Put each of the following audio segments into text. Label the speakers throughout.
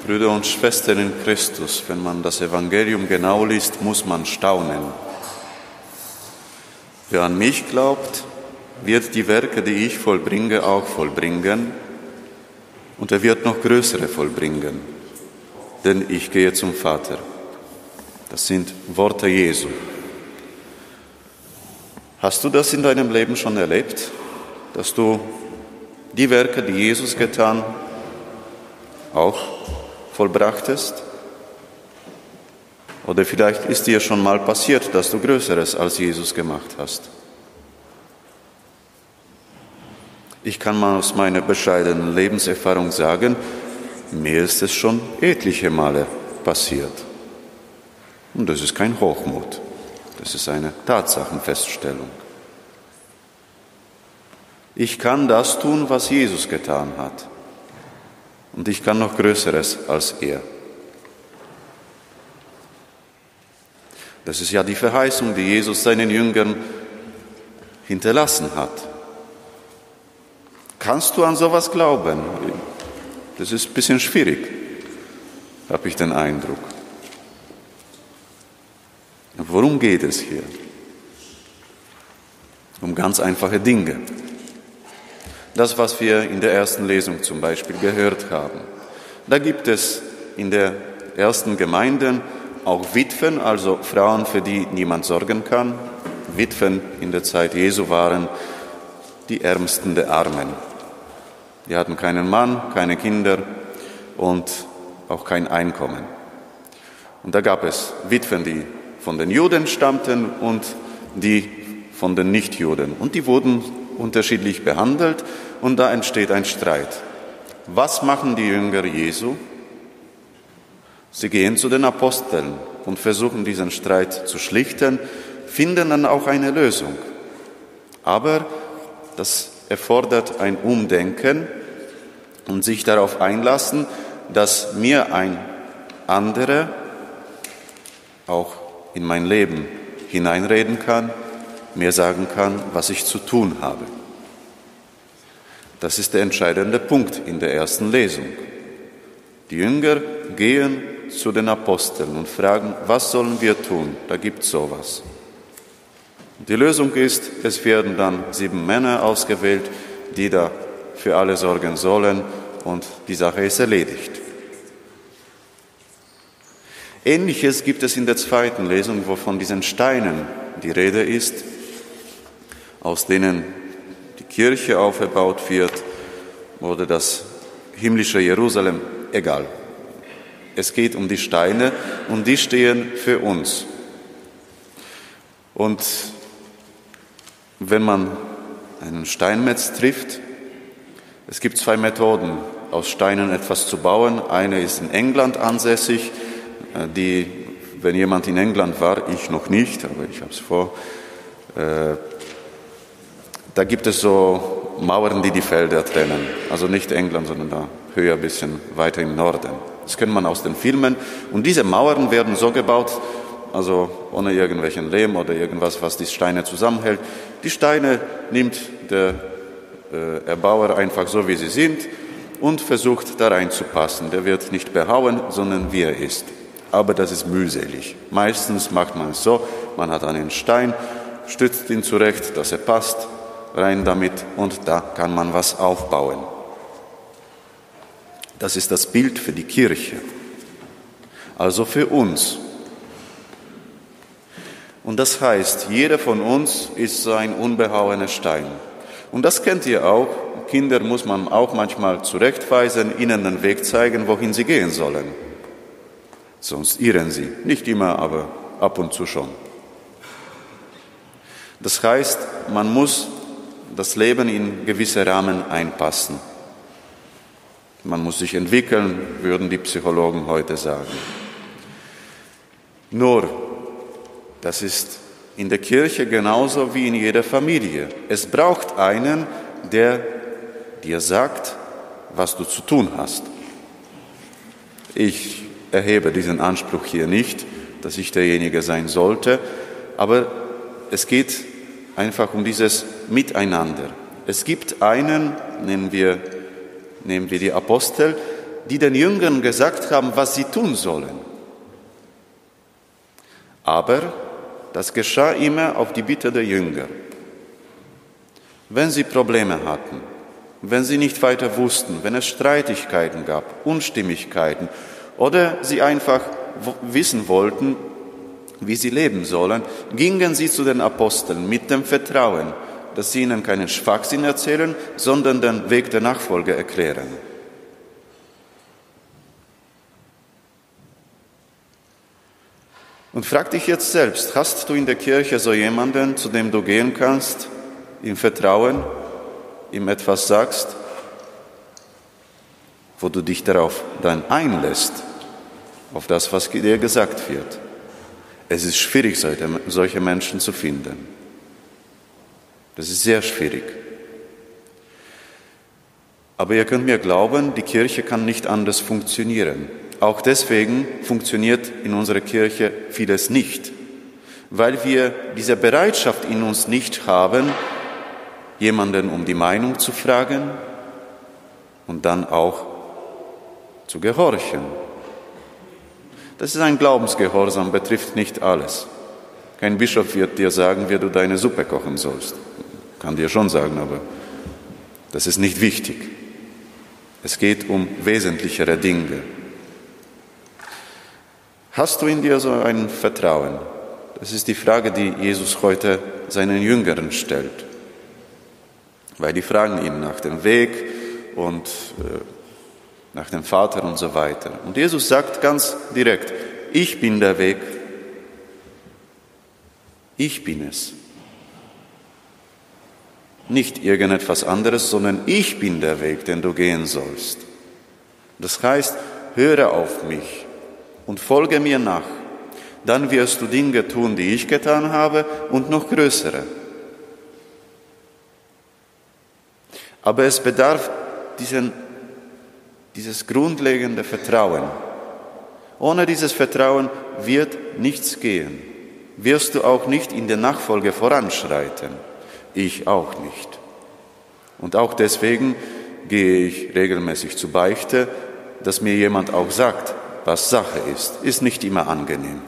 Speaker 1: Brüder und Schwestern in Christus, wenn man das Evangelium genau liest, muss man staunen. Wer an mich glaubt, wird die Werke, die ich vollbringe, auch vollbringen, und er wird noch größere vollbringen, denn ich gehe zum Vater. Das sind Worte Jesu. Hast du das in deinem Leben schon erlebt, dass du die Werke, die Jesus getan, auch vollbrachtest? Oder vielleicht ist dir schon mal passiert, dass du Größeres als Jesus gemacht hast. Ich kann mal aus meiner bescheidenen Lebenserfahrung sagen, mir ist es schon etliche Male passiert. Und das ist kein Hochmut, das ist eine Tatsachenfeststellung. Ich kann das tun, was Jesus getan hat. Und ich kann noch Größeres als er. Das ist ja die Verheißung, die Jesus seinen Jüngern hinterlassen hat. Kannst du an sowas glauben? Das ist ein bisschen schwierig, habe ich den Eindruck. Worum geht es hier? Um ganz einfache Dinge. Das, was wir in der ersten Lesung zum Beispiel gehört haben. Da gibt es in der ersten Gemeinde auch Witwen, also Frauen, für die niemand sorgen kann. Witwen in der Zeit Jesu waren die Ärmsten der Armen. Die hatten keinen Mann, keine Kinder und auch kein Einkommen. Und da gab es Witwen, die von den Juden stammten und die von den Nichtjuden. Und die wurden unterschiedlich behandelt und da entsteht ein Streit. Was machen die Jünger Jesu? Sie gehen zu den Aposteln und versuchen diesen Streit zu schlichten, finden dann auch eine Lösung. Aber das erfordert ein Umdenken und sich darauf einlassen, dass mir ein anderer auch in mein Leben hineinreden kann, mir sagen kann, was ich zu tun habe. Das ist der entscheidende Punkt in der ersten Lesung. Die Jünger gehen zu den Aposteln und fragen, was sollen wir tun? Da gibt es sowas. Die Lösung ist, es werden dann 7 Männer ausgewählt, die da für alle sorgen sollen und die Sache ist erledigt. Ähnliches gibt es in der zweiten Lesung, wo von diesen Steinen die Rede ist, aus denen die Kirche aufgebaut wird oder das himmlische Jerusalem, egal. Es geht um die Steine und die stehen für uns. Und wenn man einen Steinmetz trifft, es gibt 2 Methoden, aus Steinen etwas zu bauen. Eine ist in England ansässig, wenn jemand in England war, ich noch nicht, aber ich habe es vor, da gibt es so Mauern, die die Felder trennen. Also nicht England, sondern da höher, ein bisschen weiter im Norden. Das kennt man aus den Filmen. Und diese Mauern werden so gebaut, also ohne irgendwelchen Lehm oder irgendwas, was die Steine zusammenhält. Die Steine nimmt der Erbauer einfach so, wie sie sind und versucht, da reinzupassen. Der wird nicht behauen, sondern wie er ist. Aber das ist mühselig. Meistens macht man es so, man hat einen Stein, stützt ihn zurecht, dass er passt, rein damit und da kann man was aufbauen. Das ist das Bild für die Kirche, also für uns. Und das heißt, jeder von uns ist so ein unbehauener Stein. Und das kennt ihr auch. Kinder muss man auch manchmal zurechtweisen, ihnen den Weg zeigen, wohin sie gehen sollen. Sonst irren sie. Nicht immer, aber ab und zu schon. Das heißt, man muss das Leben in gewisse Rahmen einpassen. Man muss sich entwickeln, würden die Psychologen heute sagen. Nur, das ist in der Kirche genauso wie in jeder Familie. Es braucht einen, der dir sagt, was du zu tun hast. Ich erhebe diesen Anspruch hier nicht, dass ich derjenige sein sollte, aber es geht einfach um dieses Miteinander. Es gibt einen, nehmen wir die Apostel, die den Jüngern gesagt haben, was sie tun sollen. Aber das geschah immer auf die Bitte der Jünger. Wenn sie Probleme hatten, wenn sie nicht weiter wussten, wenn es Streitigkeiten gab, Unstimmigkeiten oder sie einfach wissen wollten, wie sie leben sollen, gingen sie zu den Aposteln mit dem Vertrauen, dass sie ihnen keinen Schwachsinn erzählen, sondern den Weg der Nachfolge erklären. Und frag dich jetzt selbst, hast du in der Kirche so jemanden, zu dem du gehen kannst, im Vertrauen, ihm etwas sagst, wo du dich darauf dann einlässt, auf das, was dir gesagt wird? Es ist schwierig, solche Menschen zu finden. Das ist sehr schwierig. Aber ihr könnt mir glauben, die Kirche kann nicht anders funktionieren. Auch deswegen funktioniert in unserer Kirche vieles nicht, weil wir diese Bereitschaft in uns nicht haben, jemanden um die Meinung zu fragen und dann auch zu gehorchen. Das ist ein Glaubensgehorsam, betrifft nicht alles. Kein Bischof wird dir sagen, wie du deine Suppe kochen sollst. Kann dir schon sagen, aber das ist nicht wichtig. Es geht um wesentlichere Dinge. Hast du in dir so ein Vertrauen? Das ist die Frage, die Jesus heute seinen Jüngern stellt. Weil die fragen ihn nach dem Weg und nach dem Vater und so weiter. Und Jesus sagt ganz direkt, ich bin der Weg. Ich bin es. Nicht irgendetwas anderes, sondern ich bin der Weg, den du gehen sollst. Das heißt, höre auf mich und folge mir nach. Dann wirst du Dinge tun, die ich getan habe und noch größere. Aber es bedarf dieses grundlegende Vertrauen. Ohne dieses Vertrauen wird nichts gehen. Wirst du auch nicht in der Nachfolge voranschreiten. Ich auch nicht. Und auch deswegen gehe ich regelmäßig zur Beichte, dass mir jemand auch sagt, was Sache ist. Ist nicht immer angenehm.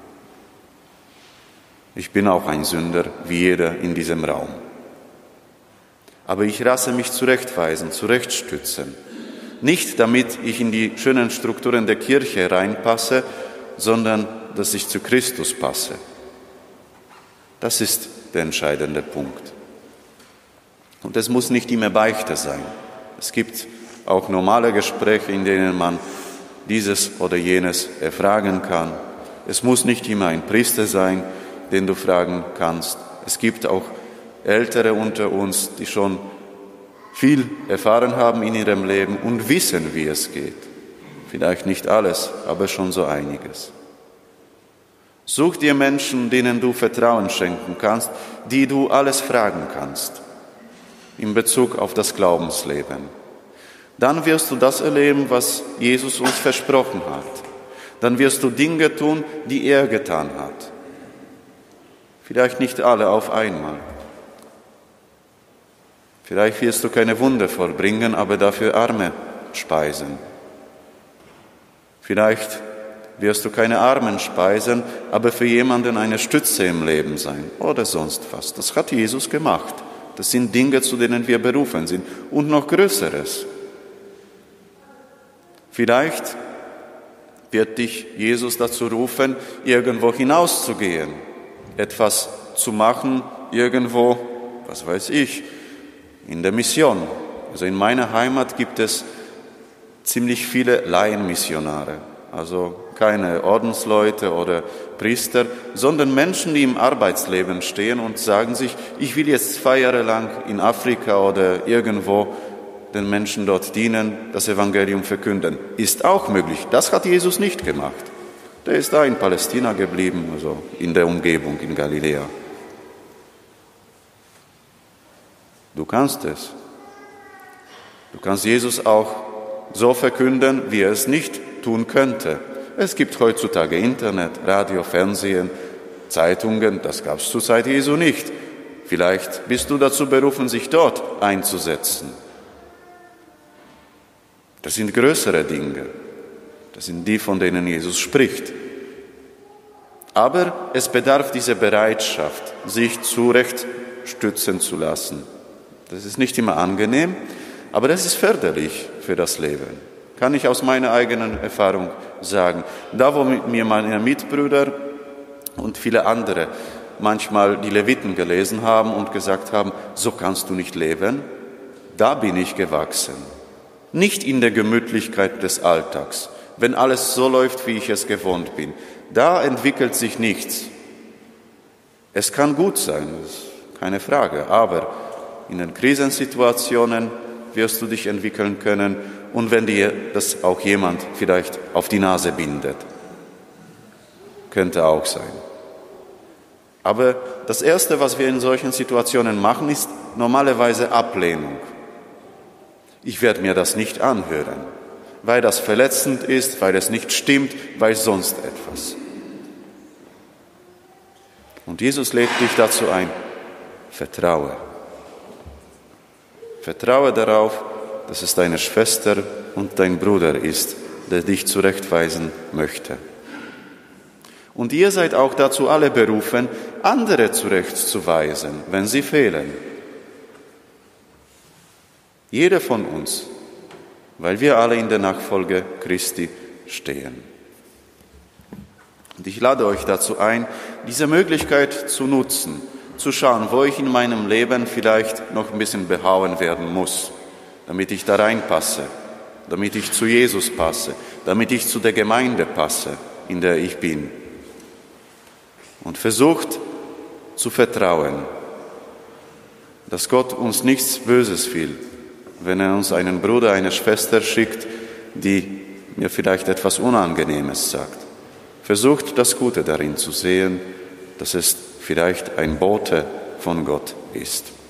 Speaker 1: Ich bin auch ein Sünder, wie jeder in diesem Raum. Aber ich lasse mich zurechtweisen, zurechtstützen. Nicht, damit ich in die schönen Strukturen der Kirche reinpasse, sondern, dass ich zu Christus passe. Das ist der entscheidende Punkt. Und es muss nicht immer Beichte sein. Es gibt auch normale Gespräche, in denen man dieses oder jenes erfragen kann. Es muss nicht immer ein Priester sein, den du fragen kannst. Es gibt auch Ältere unter uns, die schon viel erfahren haben in ihrem Leben und wissen, wie es geht. Vielleicht nicht alles, aber schon so einiges. Such dir Menschen, denen du Vertrauen schenken kannst, die du alles fragen kannst in Bezug auf das Glaubensleben. Dann wirst du das erleben, was Jesus uns versprochen hat. Dann wirst du Dinge tun, die er getan hat. Vielleicht nicht alle auf einmal. Vielleicht wirst du keine Wunder vollbringen, aber dafür Arme speisen. Vielleicht wirst du keine Armen speisen, aber für jemanden eine Stütze im Leben sein oder sonst was. Das hat Jesus gemacht. Das sind Dinge, zu denen wir berufen sind. Und noch Größeres. Vielleicht wird dich Jesus dazu rufen, irgendwo hinauszugehen, etwas zu machen, irgendwo, was weiß ich, in der Mission. Also in meiner Heimat gibt es ziemlich viele Laienmissionare, also keine Ordensleute oder Priester, sondern Menschen, die im Arbeitsleben stehen und sagen sich, ich will jetzt 2 Jahre lang in Afrika oder irgendwo den Menschen dort dienen, das Evangelium verkünden. Ist auch möglich. Das hat Jesus nicht gemacht. Der ist da in Palästina geblieben, also in der Umgebung, in Galiläa. Du kannst es. Du kannst Jesus auch so verkünden, wie er es nicht tun könnte. Es gibt heutzutage Internet, Radio, Fernsehen, Zeitungen, das gab es zur Zeit Jesu nicht. Vielleicht bist du dazu berufen, sich dort einzusetzen. Das sind größere Dinge. Das sind die, von denen Jesus spricht. Aber es bedarf dieser Bereitschaft, sich zurechtstützen zu lassen. Das ist nicht immer angenehm, aber das ist förderlich für das Leben. Kann ich aus meiner eigenen Erfahrung sagen. Da, wo mir meine Mitbrüder und viele andere manchmal die Leviten gelesen haben und gesagt haben, so kannst du nicht leben, da bin ich gewachsen. Nicht in der Gemütlichkeit des Alltags, wenn alles so läuft, wie ich es gewohnt bin. Da entwickelt sich nichts. Es kann gut sein, das ist keine Frage, aber in den Krisensituationen wirst du dich entwickeln können und wenn dir das auch jemand vielleicht auf die Nase bindet. Könnte auch sein. Aber das Erste, was wir in solchen Situationen machen, ist normalerweise Ablehnung. Ich werde mir das nicht anhören, weil das verletzend ist, weil es nicht stimmt, weil sonst etwas. Und Jesus lädt dich dazu ein, vertraue. Vertraue darauf, dass es deine Schwester und dein Bruder ist, der dich zurechtweisen möchte. Und ihr seid auch dazu alle berufen, andere zurechtzuweisen, wenn sie fehlen. Jeder von uns, weil wir alle in der Nachfolge Christi stehen. Und ich lade euch dazu ein, diese Möglichkeit zu nutzen, zu schauen, wo ich in meinem Leben vielleicht noch ein bisschen behauen werden muss, damit ich da reinpasse, damit ich zu Jesus passe, damit ich zu der Gemeinde passe, in der ich bin. Und versucht zu vertrauen, dass Gott uns nichts Böses will, wenn er uns einen Bruder, eine Schwester schickt, die mir vielleicht etwas Unangenehmes sagt. Versucht das Gute darin zu sehen, dass es vielleicht ein Bote von Gott ist.